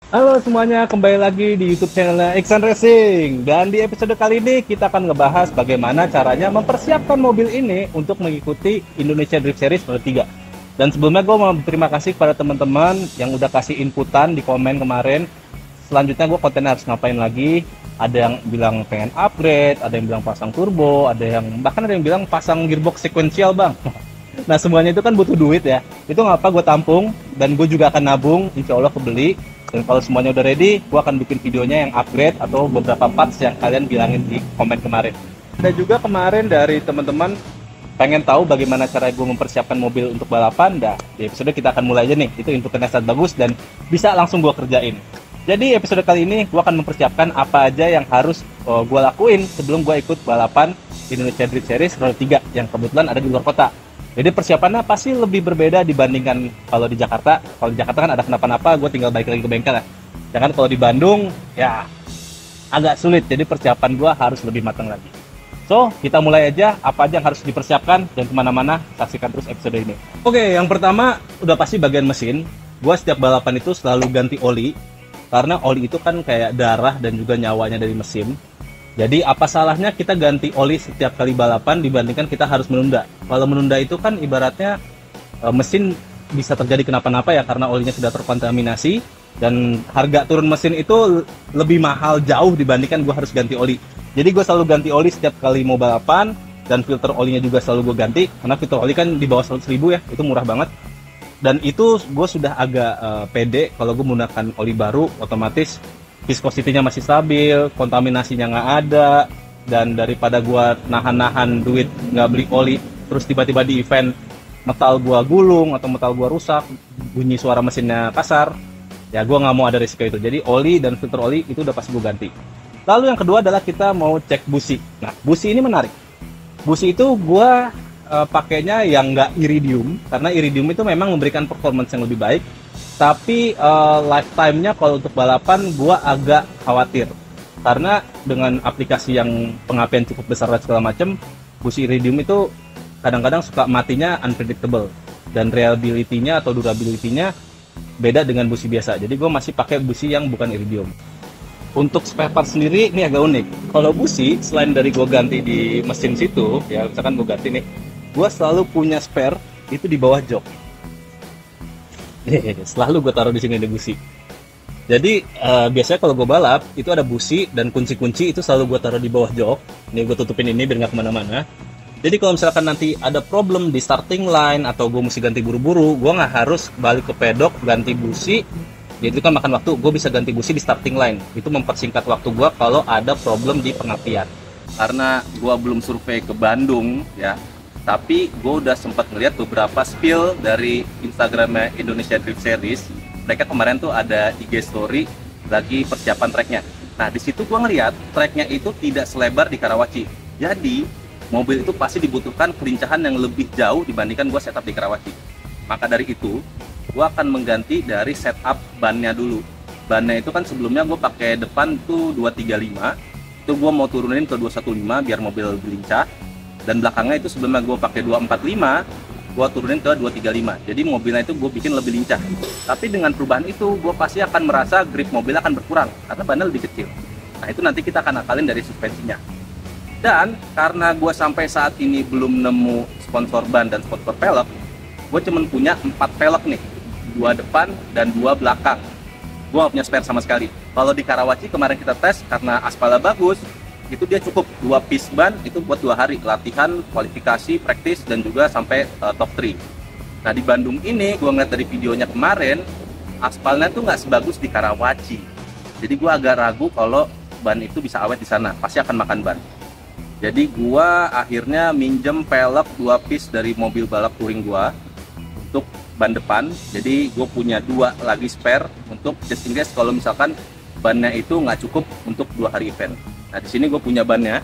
Halo semuanya, kembali lagi di YouTube channelnya Iksan Racing. Dan di episode kali ini kita akan ngebahas bagaimana caranya mempersiapkan mobil ini untuk mengikuti Indonesia Drift Series Road 3. Dan sebelumnya gue mau berterima kasih kepada teman-teman yang udah kasih inputan di komen kemarin. Selanjutnya gue kontennya harus ngapain lagi. Ada yang bilang pengen upgrade, ada yang bilang pasang turbo, bahkan ada yang bilang pasang gearbox sequential bang. Nah semuanya itu kan butuh duit ya. Itu ngapa gue tampung dan gue juga akan nabung, insya Allah kebeli. Dan kalau semuanya udah ready, gue akan bikin videonya yang upgrade atau beberapa parts yang kalian bilangin di komen kemarin. Ada juga kemarin dari teman-teman pengen tahu bagaimana cara gue mempersiapkan mobil untuk balapan. Dah, di episode kita akan mulai aja nih. Itu inputannya sangat bagus dan bisa langsung gue kerjain. Jadi episode kali ini gue akan mempersiapkan apa aja yang harus gue lakuin sebelum gue ikut balapan Indonesia Drift Series Road 3 yang kebetulan ada di luar kota. Jadi persiapannya pasti lebih berbeda dibandingkan kalau di Jakarta. Kalau di Jakarta kan ada kenapa-napa, gue tinggal balik lagi ke bengkel ya. Jangan kalau di Bandung, ya agak sulit. Jadi persiapan gue harus lebih matang lagi. So, kita mulai aja apa aja yang harus dipersiapkan dan kemana-mana, saksikan terus episode ini. Oke, yang pertama udah pasti bagian mesin. Gue setiap balapan itu selalu ganti oli. Karena oli itu kan kayak darah dan juga nyawanya dari mesin. Jadi apa salahnya kita ganti oli setiap kali balapan dibandingkan kita harus menunda. Kalau menunda itu kan ibaratnya mesin bisa terjadi kenapa-napa ya karena olinya sudah terkontaminasi dan harga turun mesin itu lebih mahal jauh dibandingkan gue harus ganti oli. Jadi gue selalu ganti oli setiap kali mau balapan dan filter olinya juga selalu gue ganti karena filter oli kan di bawah 100.000 ya, itu murah banget. Dan itu gue sudah agak pede kalau gue menggunakan oli baru, otomatis viscosity-nya masih stabil, kontaminasinya nggak ada, dan daripada gua nahan-nahan duit nggak beli oli, terus tiba-tiba di event metal gua gulung atau metal gua rusak, bunyi suara mesinnya kasar, ya gua nggak mau ada risiko itu. Jadi oli dan filter oli itu udah pasti gua ganti. Lalu yang kedua adalah kita mau cek busi. Nah, busi ini menarik. Busi itu gua pakainya yang nggak iridium, karena iridium itu memang memberikan performance yang lebih baik. Tapi lifetime-nya kalau untuk balapan gua agak khawatir karena dengan aplikasi yang pengapian cukup besar dan segala macam, busi iridium itu kadang-kadang suka matinya unpredictable dan reliability-nya atau durability-nya beda dengan busi biasa. Jadi gue masih pakai busi yang bukan iridium. Untuk spare part sendiri ini agak unik. Kalau busi selain dari gue ganti di mesin situ, ya misalkan gue ganti nih, gue selalu punya spare itu di bawah jok. Selalu gue taruh di sini ada busi. Jadi biasanya kalau gue balap itu ada busi dan kunci-kunci itu selalu gue taruh di bawah jok. Ini gue tutupin ini biar nggak kemana-mana. Jadi kalau misalkan nanti ada problem di starting line atau gue mesti ganti buru-buru, gue nggak harus balik ke pedok ganti busi. Jadi itu kan makan waktu. Gue bisa ganti busi di starting line. Itu mempersingkat waktu gue kalau ada problem di pengapian. Karena gue belum survei ke Bandung ya. Tapi gue udah sempat ngeliat beberapa spill dari Instagramnya Indonesia Drift Series. Mereka kemarin tuh ada IG story lagi persiapan tracknya. Nah di situ gue ngeliat tracknya itu tidak selebar di Karawaci. Jadi mobil itu pasti dibutuhkan kelincahan yang lebih jauh dibandingkan gue setup di Karawaci. Maka dari itu gue akan mengganti dari setup bannya dulu. Bannya itu kan sebelumnya gue pakai depan tuh 235. Itu gue mau turunin ke 215 biar mobil lebih lincah. Dan belakangnya itu sebelumnya gue pakai 245, gue turunin ke 235. Jadi mobilnya itu gue bikin lebih lincah. Tapi dengan perubahan itu gue pasti akan merasa grip mobil akan berkurang karena bannya lebih kecil. Nah itu nanti kita akan akalin dari suspensinya. Dan karena gue sampai saat ini belum nemu sponsor ban dan sponsor pelek, gue cuma punya 4 pelek nih, 2 depan dan 2 belakang. Gue gak punya spare sama sekali. Kalau di Karawaci kemarin kita tes karena aspalnya bagus, itu dia cukup 2 piece ban itu buat 2 hari latihan, kualifikasi, praktis dan juga sampai top 3. Nah di Bandung ini gue ngeliat dari videonya kemarin aspalnya tuh nggak sebagus di Karawaci. Jadi gue agak ragu kalau ban itu bisa awet di sana, pasti akan makan ban. Jadi gue akhirnya minjem pelek 2 piece dari mobil balap touring gue untuk ban depan. Jadi gue punya 2 lagi spare untuk just in case kalau misalkan bannya itu nggak cukup untuk 2 hari event. Nah di sini gue punya bannya.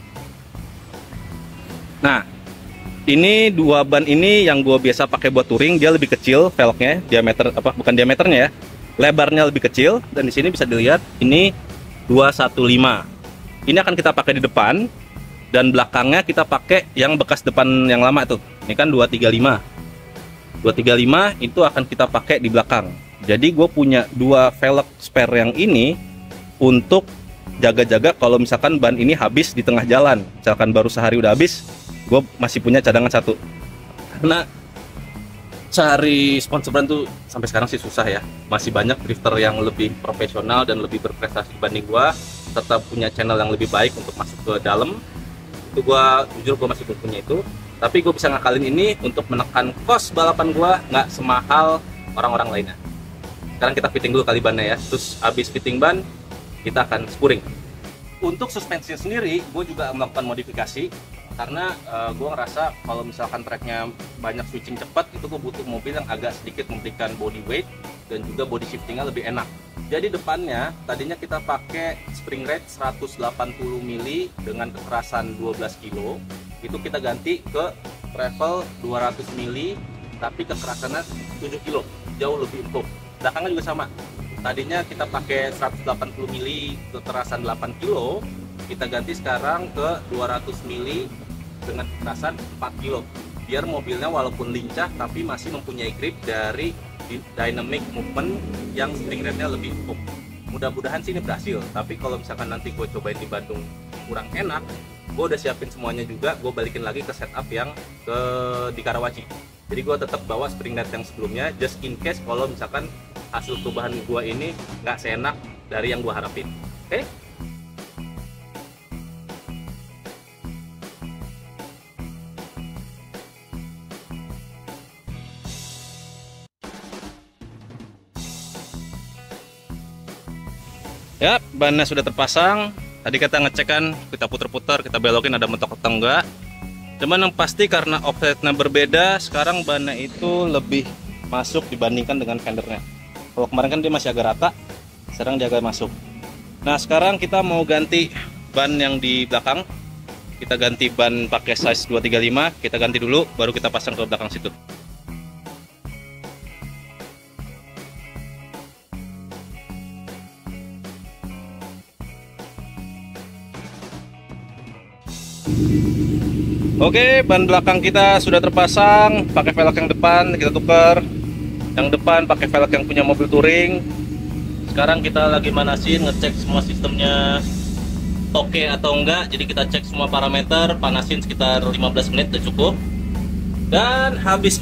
Nah ini 2 ban ini yang gue biasa pakai buat touring, dia lebih kecil velgnya, diameter apa bukan diameternya ya, lebarnya lebih kecil. Dan di sini bisa dilihat ini 215. Ini akan kita pakai di depan dan belakangnya kita pakai yang bekas depan yang lama tuh. Ini kan 235. 235 itu akan kita pakai di belakang. Jadi gue punya dua velg spare yang ini untuk jaga-jaga kalau misalkan ban ini habis di tengah jalan. Misalkan baru sehari udah habis, gue masih punya cadangan satu. Karena cari sponsor brand tuh sampai sekarang sih susah ya. Masih banyak drifter yang lebih profesional dan lebih berprestasi dibanding gue, serta punya channel yang lebih baik untuk masuk ke dalam. Itu gue jujur gue masih belum punya itu. Tapi gue bisa ngakalin ini untuk menekan cost balapan gue nggak semahal orang-orang lainnya. Sekarang kita fitting dulu kali bannya ya. Terus habis fitting ban, kita akan spuring. Untuk suspensi sendiri, gue juga melakukan modifikasi karena gue ngerasa kalau misalkan tracknya banyak switching cepat, itu gue butuh mobil yang agak sedikit memberikan body weight dan juga body shiftingnya lebih enak. Jadi depannya tadinya kita pakai spring rate 180 mili dengan kekerasan 12 kilo, itu kita ganti ke travel 200 mili tapi kekerasannya 7 kilo, jauh lebih empuk. Belakangnya juga sama. Tadinya kita pakai 180 mili kekerasan 8 kilo, kita ganti sekarang ke 200 mili dengan kekerasan 4 kilo. Biar mobilnya walaupun lincah tapi masih mempunyai grip dari dynamic movement yang spring rate-nya lebih empuk. Mudah-mudahan sih ini berhasil, tapi kalau misalkan nanti gue cobain di Bandung kurang enak, gue udah siapin semuanya juga, gue balikin lagi ke setup yang di Karawaci. Jadi gue tetap bawa spring rate yang sebelumnya, just in case kalau misalkan hasil perubahan gua ini nggak seenak dari yang gua harapin. Oke? Ya, bannya sudah terpasang. Tadi kita ngecek kan, kita putar-putar, kita belokin ada mentok atau enggak. Cuman yang pasti karena offsetnya berbeda, sekarang bannya itu lebih masuk dibandingkan dengan fendernya. Kalau kemarin kan dia masih agak rata, sekarang dia agak masuk. Nah sekarang kita mau ganti ban yang di belakang. Kita ganti ban pakai size 235, kita ganti dulu, baru kita pasang ke belakang situ. Oke, ban belakang kita sudah terpasang, pakai velg yang depan kita tukar. Yang depan pakai velg yang punya mobil touring. Sekarang kita lagi manasin, ngecek semua sistemnya oke atau enggak. Jadi kita cek semua parameter, panasin sekitar 15 menit udah cukup. Dan habis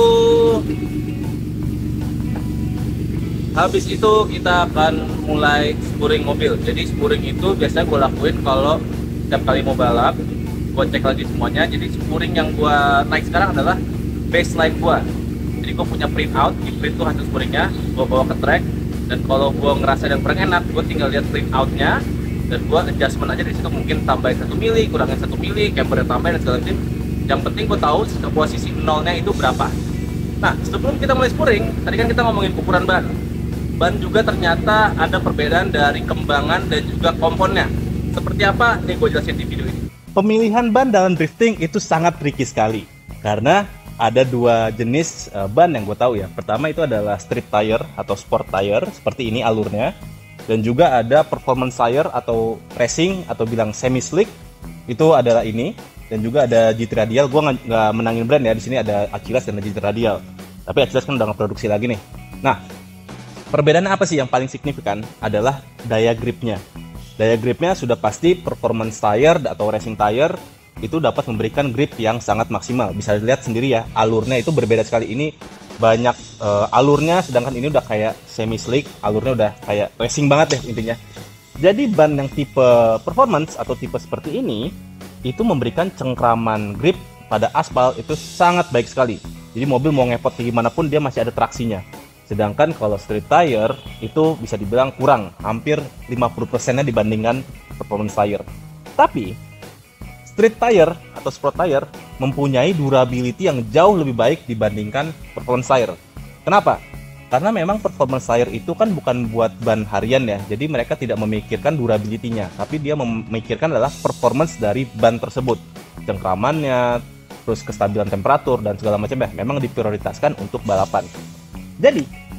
itu kita akan mulai spuring mobil. Jadi spuring itu biasanya gue lakuin kalau setiap kali mau balap, gue cek lagi semuanya. Jadi spuring yang gue naik sekarang adalah baseline gue. Jadi gue punya print out, di print tuh hasil spuringnya, gue bawa ke track. Dan kalau gue ngerasa yang kurang enak, gue tinggal lihat print outnya dan gue adjustment aja di situ, mungkin tambahin 1 mili, kurangin 1 mili, cambernya tambahin dan segala macam. Yang penting gue tahu posisi nolnya itu berapa. Nah sebelum kita mulai spuring, tadi kan kita ngomongin ukuran ban. Ban juga ternyata ada perbedaan dari kembangan dan juga komponnya. Seperti apa? Nih gue jelasin di video ini. Pemilihan ban dalam drifting itu sangat tricky sekali karena ada dua jenis ban yang gue tahu ya. Pertama itu adalah street tire atau sport tire, seperti ini alurnya. Dan juga ada performance tire atau racing atau bilang semi slick, itu adalah ini. Dan juga ada GT Radial. Gue nggak menangin brand ya, di sini ada Achilles dan GT Radial. Tapi Achilles kan udah nggak produksi lagi nih. Nah, perbedaannya apa sih yang paling signifikan adalah daya gripnya. Daya gripnya sudah pasti performance tire atau racing tire itu dapat memberikan grip yang sangat maksimal. Bisa dilihat sendiri ya, alurnya itu berbeda sekali. Ini banyak alurnya, sedangkan ini udah kayak semi slick, alurnya udah kayak racing banget deh intinya. Jadi ban yang tipe performance atau tipe seperti ini itu memberikan cengkraman grip pada aspal itu sangat baik sekali. Jadi mobil mau ngepot gimana pun dia masih ada traksinya. Sedangkan kalau street tire itu bisa dibilang kurang, hampir 50%-nya dibandingkan performance tire. Tapi street tire atau sport tire mempunyai durability yang jauh lebih baik dibandingkan performance tire. Kenapa? Karena memang performance tire itu kan bukan buat ban harian ya. Jadi mereka tidak memikirkan durability-nya, tapi dia memikirkan adalah performance dari ban tersebut. Cengkramannya, terus kestabilan temperatur dan segala macam ya, memang diprioritaskan untuk balapan. Jadi,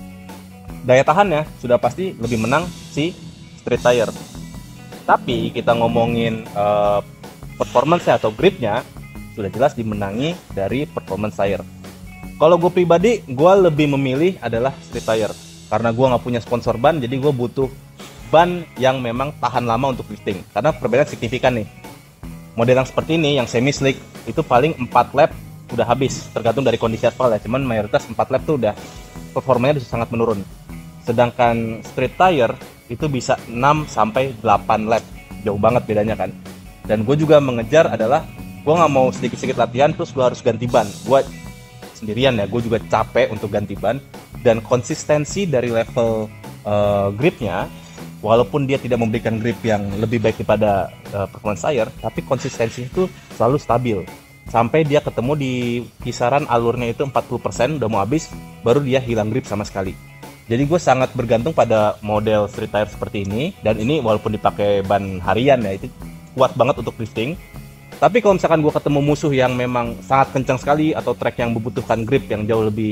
daya tahannya sudah pasti lebih menang si street tire. Tapi kita ngomongin performance atau gripnya sudah jelas dimenangi dari performance tire. Kalau gue pribadi, gue lebih memilih adalah street tire. karena gue nggak punya sponsor ban, jadi gue butuh ban yang memang tahan lama untuk drifting. Karena perbedaan signifikan nih. Model yang seperti ini, yang semi slick, itu paling 4 lap udah habis, tergantung dari kondisi aspal ya. Cuman mayoritas 4 lap tuh udah performanya bisa sangat menurun. Sedangkan street tire itu bisa 6 sampai 8 lap. Jauh banget bedanya kan. Dan gue juga mengejar adalah gue nggak mau sedikit-sedikit latihan terus gue harus ganti ban. Gue sendirian ya, gue juga capek untuk ganti ban. Dan konsistensi dari level gripnya, walaupun dia tidak memberikan grip yang lebih baik daripada performance tire, tapi konsistensi itu selalu stabil. Sampai dia ketemu di kisaran alurnya itu 40%, udah mau habis, baru dia hilang grip sama sekali. Jadi gue sangat bergantung pada model street tire seperti ini. Dan ini walaupun dipakai ban harian ya, itu kuat banget untuk drifting. Tapi kalau misalkan gue ketemu musuh yang memang sangat kencang sekali, atau track yang membutuhkan grip yang jauh lebih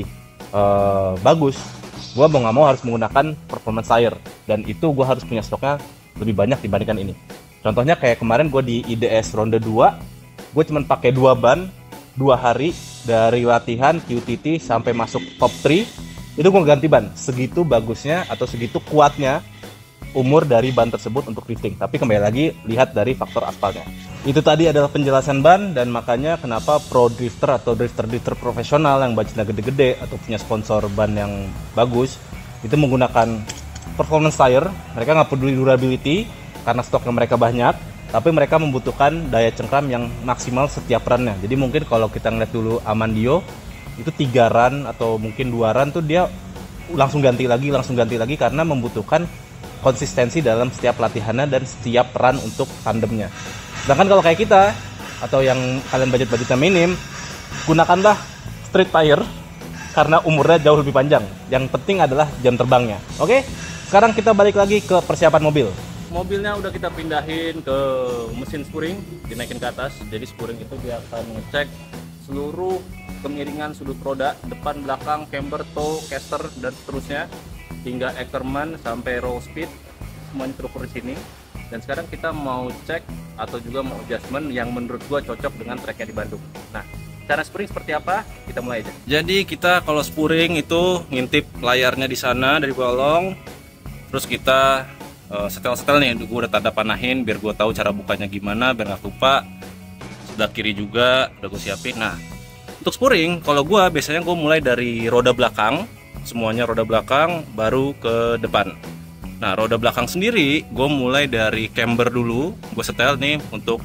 bagus, gue mau nggak mau harus menggunakan performance tire. Dan itu gue harus punya stoknya lebih banyak dibandingkan ini. Contohnya kayak kemarin gue di IDS ronde 2, gue cuma pakai 2 ban 2 hari dari latihan QTT sampai masuk top 3. Itu gue ganti ban. Segitu bagusnya atau segitu kuatnya umur dari ban tersebut untuk drifting. Tapi kembali lagi lihat dari faktor aspalnya. Itu tadi adalah penjelasan ban, dan makanya kenapa pro drifter atau drifter profesional yang budgetnya gede-gede atau punya sponsor ban yang bagus itu menggunakan performance tire. Mereka nggak peduli durability karena stoknya mereka banyak, tapi mereka membutuhkan daya cengkram yang maksimal setiap runnya. Jadi mungkin kalau kita ngeliat dulu Amandio itu 3 run atau mungkin 2 run tuh dia langsung ganti lagi karena membutuhkan konsistensi dalam setiap latihannya dan setiap run untuk tandemnya. Sedangkan kalau kayak kita atau yang kalian budgetnya minim, gunakanlah street tire karena umurnya jauh lebih panjang. Yang penting adalah jam terbangnya. Oke, sekarang kita balik lagi ke persiapan mobil. Mobilnya udah kita pindahin ke mesin spuring, dinaikin ke atas. Jadi spuring itu dia akan ngecek seluruh kemiringan sudut roda, depan, belakang, camber, toe, caster, dan seterusnya, hingga Ackerman sampai roll speed, semuanya terukur di sini. Dan sekarang kita mau cek atau juga mau adjustment yang menurut gua cocok dengan tracknya di Bandung. Nah, cara spuring seperti apa? Kita mulai aja. Jadi kita kalau spuring itu ngintip layarnya di sana dari bolong, terus kita setel-setel nih. Gue udah tanda panahin biar gue tahu cara bukanya gimana, biar nggak lupa. Sebelah kiri juga udah gue siapin. Nah, untuk spuring kalau gue biasanya gue mulai dari roda belakang, semuanya roda belakang, baru ke depan. Nah, roda belakang sendiri gue mulai dari camber dulu. Gue setel nih untuk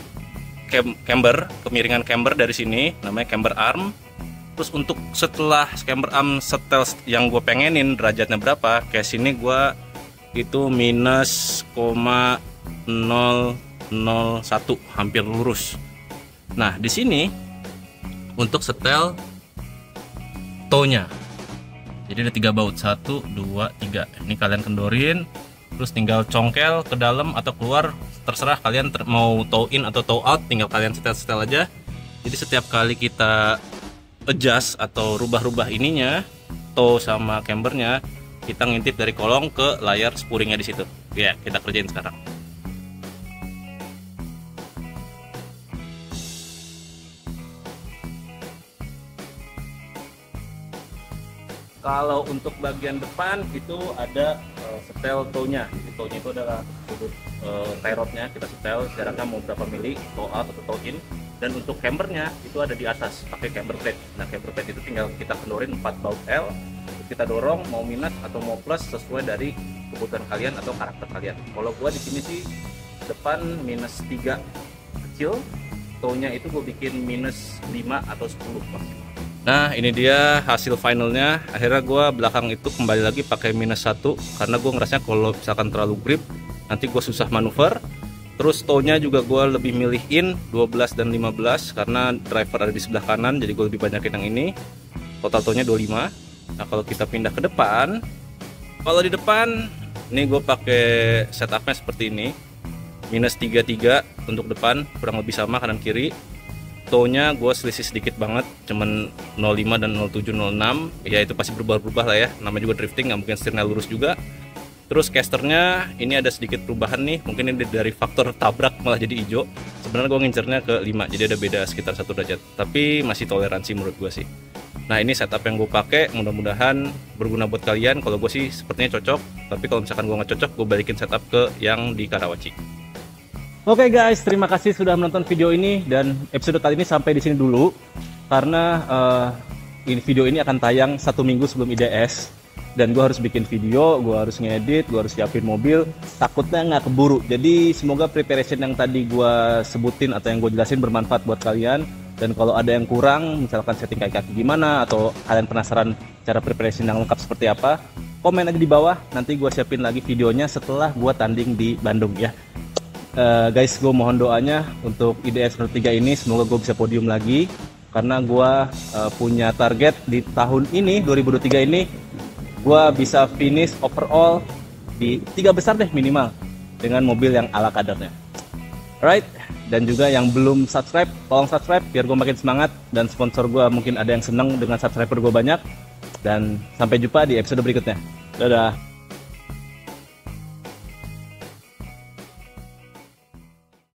camber, kemiringan camber dari sini namanya camber arm. Terus untuk setelah camber arm setel yang gue pengenin derajatnya berapa, kayak sini gue itu minus 0,001, hampir lurus. Nah, di sini untuk setel toe-nya. Jadi ada 3 baut, 1, 2, 3. Ini kalian kendorin, terus tinggal congkel ke dalam atau keluar, terserah kalian mau toe in atau toe out, tinggal kalian setel-setel aja. Jadi setiap kali kita adjust atau rubah-rubah ininya, toe sama cambernya, kita ngintip dari kolong ke layar spuringnya di situ. Ya, kita kerjain sekarang. Kalau untuk bagian depan itu ada setel toe-nya. Toe-nya itu adalah sudut tie rod-nya, kita setel jaraknya mau berapa mili, toe out atau toe in. Dan untuk cambernya itu ada di atas, pakai camber plate. Nah, camber plate itu tinggal kita kendorin 4 baut L, kita dorong mau minus atau mau plus sesuai dari kebutuhan kalian atau karakter kalian. Kalau gua di sini sih depan minus 3 kecil, toe-nya itu gue bikin minus 5 atau 10 maksimal. Nah, ini dia hasil finalnya. Akhirnya gue belakang itu kembali lagi pakai minus 1 karena gue ngerasanya kalau misalkan terlalu grip nanti gue susah manuver. Terus toe-nya juga gue lebih milih in 12 dan 15 karena driver ada di sebelah kanan, jadi gue lebih banyakin yang ini. Total toe-nya 25. Nah, kalau kita pindah ke depan, kalau di depan ini gue pakai setupnya seperti ini, minus 33 untuk depan, kurang lebih sama kanan kiri. Toe-nya gue selisih sedikit banget, cuman 05 dan 07, 06. Ya itu pasti berubah-ubah lah ya, namanya juga drifting, nggak mungkin setirnya lurus juga. Terus casternya ini ada sedikit perubahan nih, mungkin ini dari faktor tabrak malah jadi hijau. Sebenarnya gue ngincernya ke 5, jadi ada beda sekitar 1 derajat, tapi masih toleransi menurut gue sih. Nah ini setup yang gue pakai, mudah-mudahan berguna buat kalian. Kalau gue sih sepertinya cocok, tapi kalau misalkan gue nggak cocok, gue balikin setup ke yang di Karawaci. Oke guys, terima kasih sudah menonton video ini, dan episode kali ini sampai di sini dulu karena video ini akan tayang 1 minggu sebelum IDS, dan gue harus bikin video, gue harus ngedit, gue harus siapin mobil, takutnya nggak keburu. Jadi semoga preparation yang tadi gue sebutin atau yang gue jelasin bermanfaat buat kalian. Dan kalau ada yang kurang, misalkan setting kaki-kaki gimana, atau kalian penasaran cara preparation yang lengkap seperti apa, komen aja di bawah, nanti gue siapin lagi videonya setelah gue tanding di Bandung ya. Guys, gue mohon doanya untuk IDS 3 ini, semoga gue bisa podium lagi, karena gue punya target di tahun ini, 2023 ini, gue bisa finish overall di 3 besar deh minimal, dengan mobil yang ala kadarnya. Alright, dan juga yang belum subscribe, tolong subscribe biar gue makin semangat, dan sponsor gue mungkin ada yang seneng dengan subscriber gue banyak. Dan sampai jumpa di episode berikutnya. Dadah.